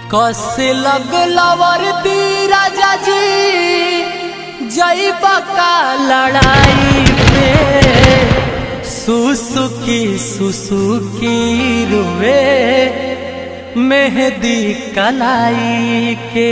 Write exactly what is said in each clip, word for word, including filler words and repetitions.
कसे लगला वर्दी राजा जी जइबा का लड़ाई पे सुसुकी सुसुकी रुए मेहंदी कलाई के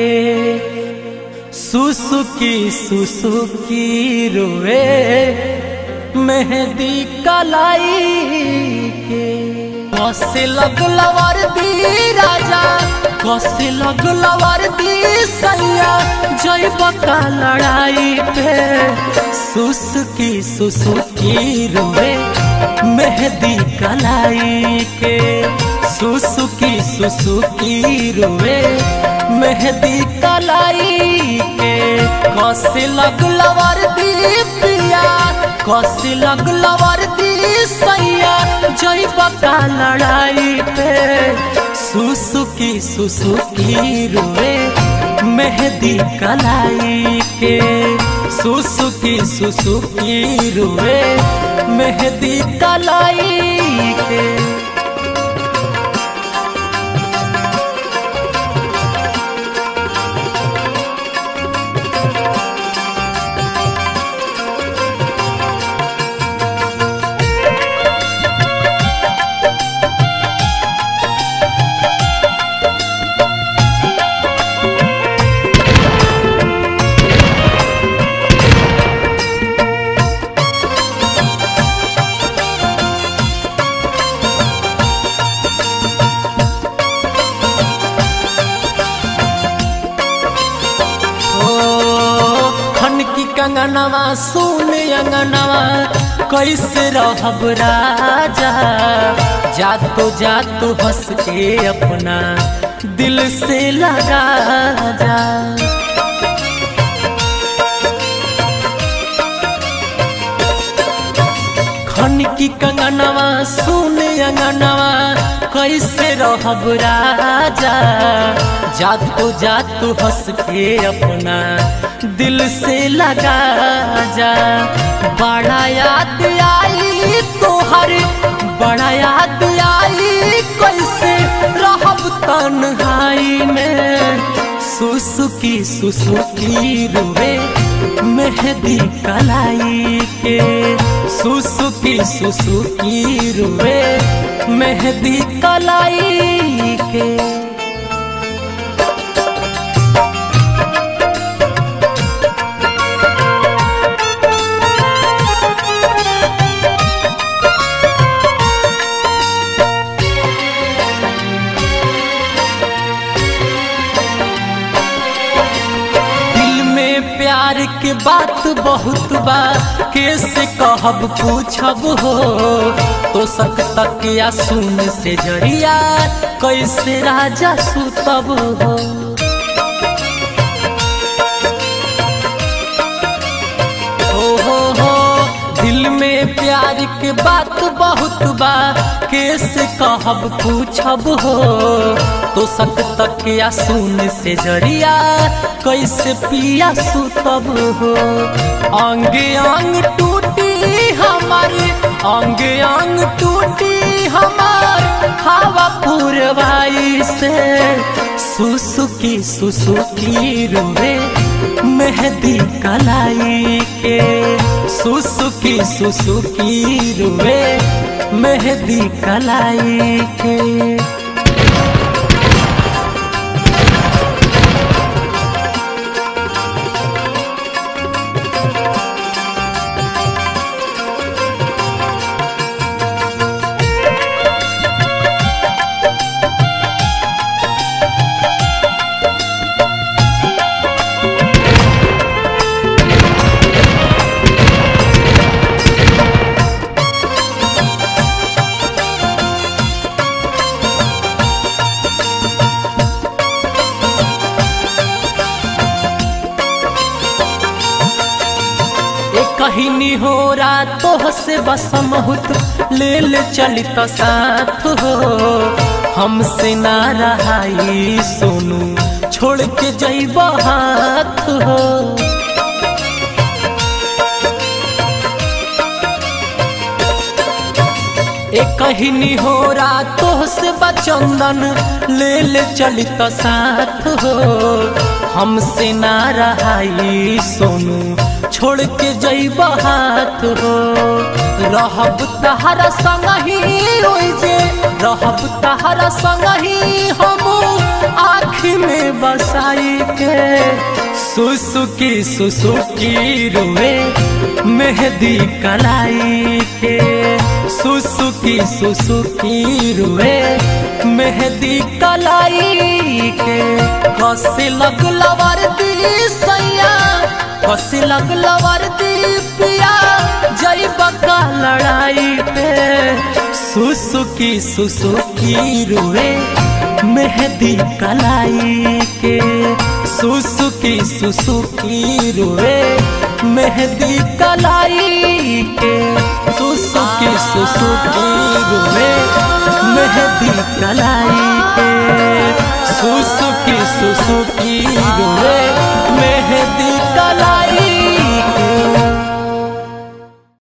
सुसुकी सुसुकी रुए मेहंदी कलाई के कसे लगला वर्दी राजा कसे लगला वर्दी सैया जइबा का लड़ाई पे सुसुकी सुसुकी रुए मेहंदी कलाई के सुसुकी सुसुकी रुए मेहंदी कलाई के कसे लगला वर्दी पिया कसे लगला वर्दी सैया जइबा का लड़ाई पे सुसुकी सुसुकी रुए मेहंदी कलाई के सुसुकी सुसुकी रुए मेहंदी कलाई के कंगनवा सुन अंगनवा कैसे रहब राजा जातो जातो हंस के अपना दिल से लगा जा खन की कंगनवा सुन अंगनवा कैसे रहब राजा जातो जातो हंस के अपना दिल से लगा जा बड़ा याद आई तोहर बड़ा याद आई कैसे रहब तन्हाई में सुसुकी सुसुकी रुए मेहंदी कलाई के सुसुकी सुसुकी रुए मेहंदी कलाई के प्यार के बात बहुत बा कैसे कहब पूछब हो तो सक तक या सुन से जरिया कैसे राजा सुतब हो ओ हो हो दिल में प्यार के बात बहुत बा कैसे कहब पूछब हो तो सक तक या सुन से जरिया कैसे पिया सुतब हो अंग अंग टूटी हमारे अंग अंग टूटी हमार हवा पुरवाई से सुसुकी सुसुकी रुए मेहंदी कलाई के सुसुकी सुसुकी रुए मेहंदी कलाई के कहिनी हो रातों से बसमहुत ले ले चलित साथ हो हमसे ना रहाई सोनू छोड़ के जइब हाथ हो एक कहिनी हो रातों से बचंदन ले ले चलित साथ हो हमसे ना रहाई सोनू छोड़ के जइब हाथ हो रहब तहरा संग ही जे रहब तहरा संग ही हम आँखी में बसाई के सुसुकी सुसुकी रुए मेहंदी कलाई के सुसुकी सुसुकी रुए मेहंदी कलाई के कसे लगला वर्दी सैया कसे लगला वर्दी पिया जइब का लड़ाई पे सुसुकी सुसुकी रुए मेहंदी कलाई के सुसुकी सुसुकी रुए मेहंदी कलाई के सुसुकी सुसुकी रुए मेहंदी कलाई।